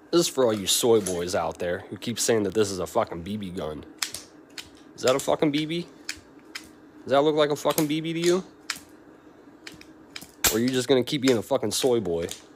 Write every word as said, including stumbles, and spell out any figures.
This is for all you soy boys out there who keep saying that this is a fucking B B gun. Is that a fucking B B? Does that look like a fucking B B to you? Or are you just gonna keep being a fucking soy boy?